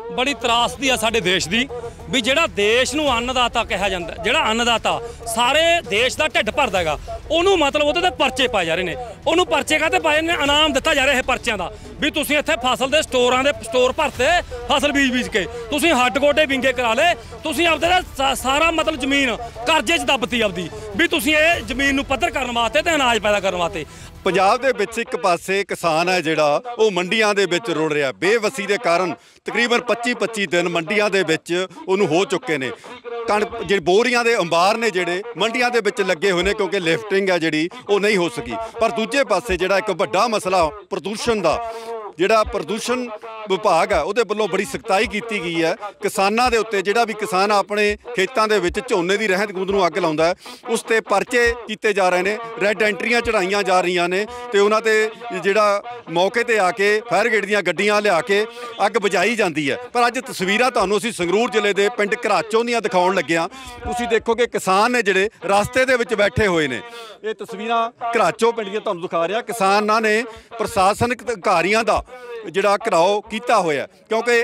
बड़ी त्रासदी आ साडे देश दी भी जिहड़ा देश नूं अन्नदाता कहा जांदा, जिहड़ा अन्नदाता सारे देश दा ढिड भरदा हैगा, ਉਹਨੂੰ मतलब ਉਹਦੇ ਤੇ ਪਰਚੇ ਪਾਏ ਜਾ ਰਹੇ ਨੇ। ਉਹਨੂੰ ਪਰਚੇ ਕਾਹਤੇ ਪਾਏ ਨੇ? ਇਨਾਮ ਦਿੱਤਾ ਜਾ ਰਿਹਾ ਇਹ ਪਰਚਿਆਂ ਦਾ ਵੀ ਤੁਸੀਂ ਇੱਥੇ ਫਸਲ ਦੇ ਸਟੋਰ ਭਰਤੇ ਫਸਲ ਬੀਜ ਕੇ ਤੁਸੀਂ ਹੱਡ ਗੋਡੇ ਵਿੰਗੇ ਕਰਾ ਲਏ, ਤੁਸੀਂ ਆਪਦੇ ਦਾ ਸਾਰਾ मतलब ਜ਼ਮੀਨ ਕਰਜ਼ੇ 'ਚ ਦੱਬਤੀ ਆਪਦੀ ਵੀ ਤੁਸੀਂ ਇਹ ਜ਼ਮੀਨ ਨੂੰ ਪੱਧਰ ਕਰਨ ਵਾਸਤੇ ਤੇ ਅਨਾਜ ਪੈਦਾ ਕਰਨ ਵਾਸਤੇ। ਪੰਜਾਬ ਦੇ ਵਿੱਚ ਇੱਕ ਪਾਸੇ ਕਿਸਾਨ ਹੈ ਜਿਹੜਾ ਉਹ ਮੰਡੀਆਂ ਦੇ ਵਿੱਚ ਰੁਲ ਰਿਹਾ, ਬੇਵਸੀ ਦੇ ਕਾਰਨ ਤਕਰੀਬਨ 25 ਦਿਨ ਮੰਡੀਆਂ ਦੇ ਵਿੱਚ ਉਹਨੂੰ ਹੋ ਚੁੱਕੇ ਨੇ। ਕਣਕ ਜਿਹੜੇ ਬੋਰੀਆਂ ਦੇ ਅੰਬਾਰ ਨੇ ਜਿਹੜੇ ਮੰਡੀਆਂ ਦੇ ਵਿੱਚ ਲੱਗੇ ਹੋਏ ਨੇ ਕਿਉਂਕਿ ਲਿਫਟਿੰਗ ਹੈ ਜਿਹੜੀ ਉਹ ਨਹੀਂ ਹੋ ਸਕੀ। ਪਰ ਦੂਜੇ ਪਾਸੇ ਜਿਹੜਾ ਇੱਕ ਵੱਡਾ ਮਸਲਾ ਪ੍ਰਦੂਸ਼ਣ ਦਾ, ਜਿਹੜਾ ਪ੍ਰਦੂਸ਼ਣ ਵਿਭਾਗ ਹੈ ਉਹਦੇ ਵੱਲੋਂ ਬੜੀ ਸਖਤਾਈ ਕੀਤੀ ਗਈ ਹੈ ਕਿਸਾਨਾਂ ਦੇ ਉੱਤੇ। ਜਿਹੜਾ ਵੀ ਕਿਸਾਨ ਆਪਣੇ ਖੇਤਾਂ ਦੇ ਵਿੱਚ ਝੋਨੇ ਦੀ ਰਹਿੰਦ ਖੂੰਹਦ ਨੂੰ ਅੱਗ ਲਾਉਂਦਾ ਹੈ ਉਸ ਤੇ ਪਰਚੇ ਕੀਤੇ ਜਾ ਰਹੇ ਨੇ, ਰੈੱਡ ਐਂਟਰੀਆਂ ਚੜਾਈਆਂ ਜਾ ਰਹੀਆਂ ਨੇ ਤੇ ਉਹਨਾਂ ਤੇ ਜਿਹੜਾ ਮੌਕੇ ਤੇ ਆ ਕੇ ਫਾਇਰ ਬ੍ਰਿਗੇਡ ਦੀਆਂ ਗੱਡੀਆਂ ਲਿਆ ਕੇ ਅੱਗ ਬੁਝਾਈ ਜਾਂਦੀ ਹੈ। ਪਰ ਅੱਜ ਤਸਵੀਰਾਂ ਤੁਹਾਨੂੰ ਅਸੀਂ ਸੰਗਰੂਰ ਜ਼ਿਲ੍ਹੇ ਦੇ ਪਿੰਡ ਘਰਾਚੋਂ ਦੀਆਂ ਦਿਖਾਉਣ ਲੱਗੇ ਹਾਂ। ਤੁਸੀਂ ਦੇਖੋਗੇ ਕਿਸਾਨ ਨੇ ਜਿਹੜੇ ਰਸਤੇ ਦੇ ਵਿੱਚ ਬੈਠੇ ਹੋਏ ਨੇ। ਇਹ ਤਸਵੀਰਾਂ ਘਰਾਚੋਂ ਪਿੰਡ ਦੀਆਂ ਤੁਹਾਨੂੰ ਦਿਖਾ ਰਿਹਾ। ਕਿਸਾਨਾਂ ਨੇ ਪ੍ਰਸ਼ਾਸਨਿਕ ਅਧਿਕਾਰੀਆਂ ਦਾ ਜਿਹੜਾ ਘਿਰਾਓ ਕੀਤਾ ਹੋਇਆ ਕਿਉਂਕਿ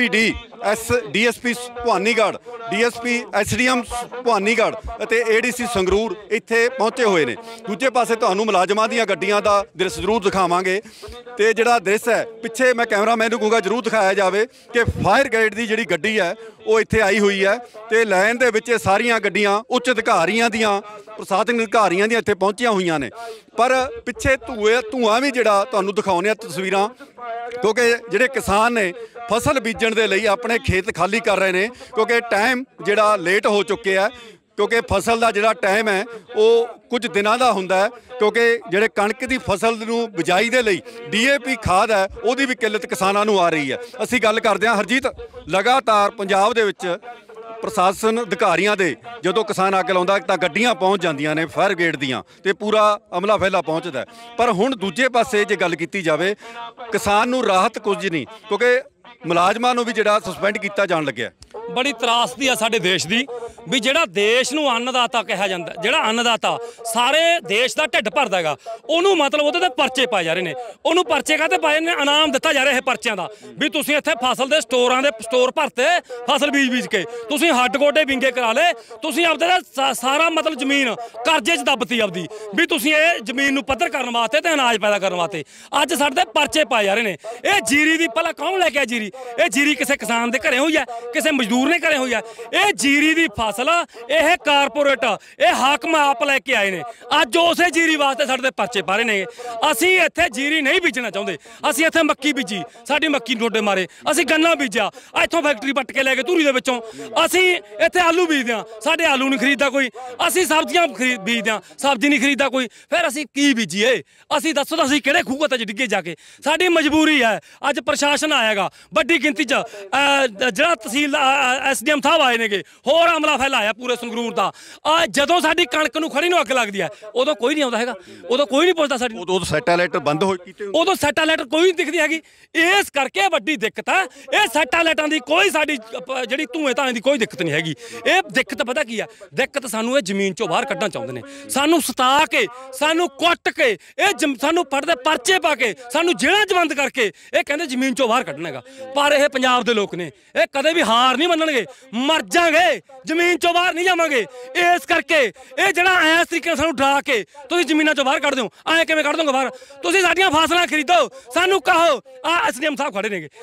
DSP Bhawanigarh, DSP SDM Bhawanigarh ਅਤੇ ਏਡੀਸੀ ਸੰਗਰੂਰ ਇੱਥੇ ਪਹੁੰਚੇ ਹੋਏ ਨੇ। ਦੂਜੇ ਪਾਸੇ ਤੁਹਾਨੂੰ ਮੁਲਾਜ਼ਮਾਂ ਦੀਆਂ ਗੱਡੀਆਂ ਦਾ ਦ੍ਰਿਸ਼ ਜ਼ਰੂਰ ਦਿਖਾਵਾਂਗੇ ਤੇ ਜਿਹੜਾ ਦ੍ਰਿਸ਼ ਹੈ ਪਿੱਛੇ ਮੈਂ ਕੈਮਰਾਮੈਨ ਨੂੰ ਕਹੂੰਗਾ ਜ਼ਰੂਰ ਦਿਖਾਇਆ ਜਾਵੇ ਕਿ ਫਾਇਰ ਬ੍ਰਿਗੇਡ ਦੀ ਜਿਹੜੀ ਗੱਡੀ ਹੈ ਉਹ ਇੱਥੇ ਆਈ ਹੋਈ ਹੈ ਤੇ ਲਾਈਨ ਦੇ ਵਿੱਚ ਸਾਰੀਆਂ ਗੱਡੀਆਂ ਉੱਚ ਅਧਿਕਾਰੀਆਂ ਦੀਆਂ, ਪ੍ਰਸ਼ਾਸਨਿਕ ਅਧਿਕਾਰੀਆਂ ਦੀਆਂ ਇੱਥੇ ਪਹੁੰਚੀਆਂ ਹੋਈਆਂ ਨੇ। ਪਰ ਪਿੱਛੇ ਧੂਆਂ ਵੀ ਜਿਹੜਾ ਤੁਹਾਨੂੰ ਦਿਖਾਉਂਦੇ ਆ ਤਸਵੀਰਾਂ, ਕਿਉਂਕਿ ਜਿਹੜੇ ਕਿਸਾਨ ਨੇ ਫਸਲ ਬੀਜਣ ਦੇ ਲਈ ਆਪਣੇ ਖੇਤ ਖਾਲੀ ਕਰ ਰਹੇ ਨੇ ਕਿਉਂਕਿ ਟਾਈਮ ਜਿਹੜਾ ਲੇਟ ਹੋ ਚੁੱਕਿਆ ਕਿਉਂਕਿ ਫਸਲ ਦਾ ਜਿਹੜਾ ਟਾਈਮ ਹੈ ਉਹ ਕੁਝ ਦਿਨਾਂ ਦਾ ਹੁੰਦਾ ਹੈ ਕਿਉਂਕਿ ਜਿਹੜੇ ਕਣਕ ਦੀ ਫਸਲ ਨੂੰ ਬਿਜਾਈ ਦੇ ਲਈ ਡੀਏਪੀ ਖਾਦ ਹੈ ਉਹਦੀ ਵੀ ਕਿੱਲਤ ਕਿਸਾਨਾਂ ਨੂੰ ਆ ਰਹੀ ਹੈ। ਅਸੀਂ ਗੱਲ ਕਰਦੇ ਹਾਂ ਹਰਜੀਤ, ਲਗਾਤਾਰ ਪੰਜਾਬ ਦੇ ਵਿੱਚ ਪ੍ਰਸ਼ਾਸਨ ਅਧਿਕਾਰੀਆਂ ਦੇ ਜਦੋਂ ਕਿਸਾਨ ਅੱਗ ਲਾਉਂਦਾ ਤਾਂ ਗੱਡੀਆਂ ਪਹੁੰਚ ਜਾਂਦੀਆਂ ਨੇ ਫਾਇਰ ਬ੍ਰਿਗੇਡ ਦੀਆਂ ਤੇ ਪੂਰਾ ਅਮਲਾ ਫੈਲਾ ਪਹੁੰਚਦਾ। ਪਰ ਹੁਣ ਦੂਜੇ ਪਾਸੇ ਜੇ ਗੱਲ ਕੀਤੀ ਜਾਵੇ ਕਿਸਾਨ ਨੂੰ ਰਾਹਤ ਕੁਝ ਨਹੀਂ ਕਿਉਂਕਿ ਮੁਲਾਜ਼ਮਾਂ ਨੂੰ ਵੀ ਜਿਹੜਾ ਸਸਪੈਂਡ ਕੀਤਾ ਜਾਣ ਲੱਗਿਆ। बड़ी त्रासदी आ साडे देश दी भी जिहड़ा देश नूं अन्नदाता कहा जांदा, जिहड़ा अन्नदाता सारे देश दा ढिड भरदा हैगा, ਉਹਨੂੰ मतलब ਉਹਦੇ ਤੇ ਪਰਚੇ ਪਾਏ ਜਾ ਰਹੇ ਨੇ। ਉਹਨੂੰ ਪਰਚੇ ਕਾਹਤੇ ਪਾਏ ਨੇ? ਇਨਾਮ ਦਿੱਤਾ ਜਾ ਰਿਹਾ ਇਹ ਪਰਚਿਆਂ ਦਾ ਵੀ ਤੁਸੀਂ ਇੱਥੇ ਫਸਲ ਦੇ ਸਟੋਰ ਭਰਤੇ ਫਸਲ ਬੀਜ ਕੇ ਤੁਸੀਂ ਹੱਡ ਗੋਡੇ ਵਿੰਗੇ ਕਰਾ ਲਏ, ਤੁਸੀਂ ਆਪਦੇ ਦਾ ਸਾਰਾ मतलब ਜ਼ਮੀਨ ਕਰਜ਼ੇ 'ਚ ਦੱਬਤੀ ਆਪਦੀ ਵੀ ਤੁਸੀਂ ਇਹ ਜ਼ਮੀਨ ਨੂੰ ਪੱਧਰ ਕਰਨ ਵਾਸਤੇ ਤੇ ਅਨਾਜ ਪੈਦਾ ਕਰਨ ਵਾਸਤੇ। ਅੱਜ ਸਾਡੇ ਤੇ ਪਰਚੇ ਪਾਏ ਜਾ ਰਹੇ ਨੇ। ਇਹ ਜੀਰੀ ਦੀ ਭਲਾ ਕੌਣ ਲੈ ਕੇ ਆ ਜੀਰੀ? ਇਹ ਜੀਰੀ ਕਿਸੇ ਕਿਸਾਨ ਦੇ ਘਰੇ ਹੋਈ ਹੈ, ਕਿਸੇ ਮਜ਼ਦੂਰ ਨੇ ਘਰੇ ਹੋਈ ਹੈ। ਇਹ ਜੀਰੀ ਦੀ ਫਸਲ ਇਹ ਕਾਰਪੋਰੇਟ ਇਹ ਹਾਕਮ ਆਪ ਲੈ ਕੇ ਆਏ ਨੇ। ਅੱਜ ਉਸੇ ਜੀਰੀ ਵਾਸਤੇ ਸਾਡੇ ਤੇ ਪਰਚੇ ਪਾ ਰਹੇ ਨੇ। ਅਸੀਂ ਇੱਥੇ ਜੀਰੀ ਨਹੀਂ ਬੀਜਣਾ ਚਾਹੁੰਦੇ, ਅਸੀਂ ਇੱਥੇ ਮੱਕੀ ਬੀਜੀ, ਸਾਡੀ ਮੱਕੀ ਡੋਡੇ ਮਾਰੇ, ਅਸੀਂ ਗੰਨਾ ਬੀਜਿਆ, ਇੱਥੋਂ ਫੈਕਟਰੀ ਪੱਟ ਕੇ ਲੈ ਕੇ ਧੂਰੀ ਦੇ ਵਿੱਚੋਂ। ਅਸੀਂ ਇੱਥੇ ਆਲੂ ਬੀਜਦੇ ਹਾਂ, ਸਾਡੇ ਆਲੂ ਨਹੀਂ ਖਰੀਦਦਾ ਕੋਈ। ਅਸੀਂ ਸਬਜ਼ੀਆਂ ਬੀਜਦੇ ਹਾਂ, ਸਬਜ਼ੀ ਨਹੀਂ ਖਰੀਦਦਾ ਕੋਈ। ਫਿਰ ਅਸੀਂ ਕੀ ਬੀਜੀਏ? ਅਸੀਂ ਦੱਸੋ ਤਾਂ ਅਸੀਂ ਕਿਹੜੇ ਖੂਹ ਤੇ ਡਿੱਗੇ ਜਾ ਕੇ? ਸਾਡੀ ਮਜਬੂਰੀ ਹੈ। ਅੱਜ ਪ੍ਰਸ਼ਾਸਨ ਆਏਗਾ ਵੱਡੀ ਗਿਣਤੀ 'ਚ, ਜਿਹੜਾ ਤਹਿਸੀਲ ਐਸਡੀਐਮ ਸਾਹਿਬ ਆਏ ਨੇਗੇ, ਹੋਰ ਅਮਲਾ ਫੈਲਾਇਆ ਪੂਰੇ ਸੰਗਰੂਰ ਦਾ। ਜਦੋਂ ਸਾਡੀ ਕਣਕ ਨੂੰ ਖੜੀ ਨੂੰ ਅੱਗ ਲੱਗਦੀ ਹੈ ਉਦੋਂ ਕੋਈ ਨਹੀਂ ਆਉਂਦਾ ਹੈਗਾ, ਉਦੋਂ ਕੋਈ ਨਹੀਂ ਪੁੱਛਦਾ ਸਾਡੀ। ਉਦੋਂ ਸੈਟੇਲਾਈਟ ਬੰਦ ਹੋ ਕੀਤੇ, ਉਦੋਂ ਸੈਟੇਲਾਈਟ ਕੋਈ ਨਹੀਂ ਦਿਖਦੀ ਹੈਗੀ। ਇਸ ਕਰਕੇ ਵੱਡੀ ਦਿੱਕਤ ਹੈ। ਇਹ ਸੈਟੇਲਾਈਟਾਂ ਦੀ ਕੋਈ ਸਾਡੀ ਜਿਹੜੀ ਧੂਏ ਧਾਏ ਦੀ ਕੋਈ ਦਿੱਕਤ ਨਹੀਂ ਹੈਗੀ। ਇਹ ਦਿੱਕਤ ਪਤਾ ਕੀ ਹੈ? ਦਿੱਕਤ ਸਾਨੂੰ ਇਹ ਜ਼ਮੀਨ 'ਚੋਂ ਬਾਹਰ ਕੱਢਣਾ ਚਾਹੁੰਦੇ ਨੇ। ਸਾਨੂੰ ਸਤਾ ਕੇ, ਸਾਨੂੰ ਕੁੱਟ ਕੇ, ਇਹ ਸਾਨੂੰ ਫੜਦੇ ਪਰਚੇ ਪਾ ਕੇ, ਸਾਨੂੰ ਜੇਲ੍ਹਾਂ 'ਚ ਬੰਦ ਕਰਕੇ ਇਹ ਕਹਿੰਦੇ ਜ਼ਮੀਨ 'ਚੋਂ ਬਾਹਰ ਕੱਢਣਾ ਹੈਗਾ। ਪਰ ਇਹ ਪੰਜਾਬ ਦੇ ਲੋਕ ਨੇ, ਇਹ ਕਦੇ ਵੀ ਹਾਰ ਨਹੀਂ ਮੰਨਣਗੇ। ਮਰ ਜਾਗੇ, ਜ਼ਮੀਨ 'ਚੋਂ ਬਾਹਰ ਨਹੀਂ ਜਾਵਾਂਗੇ। ਇਸ ਕਰਕੇ ਇਹ ਜਿਹੜਾ ਇਸ ਤਰੀਕੇ ਨਾਲ ਸਾਨੂੰ ਡਰਾ ਕੇ ਤੁਸੀਂ ਜ਼ਮੀਨਾਂ 'ਚੋਂ ਬਾਹਰ ਕੱਢ ਦਿਓ, ਐਂ ਕਿਵੇਂ ਕੱਢ ਦੋਗੇ ਬਾਹਰ? ਤੁਸੀਂ ਸਾਡੀਆਂ ਫਸਲਾਂ ਖਰੀਦੋ, ਸਾਨੂੰ ਕਹੋ। ਐਸਡੀਐਮ ਸਾਹਿਬ ਖੜੇ ਨੇਗੇ,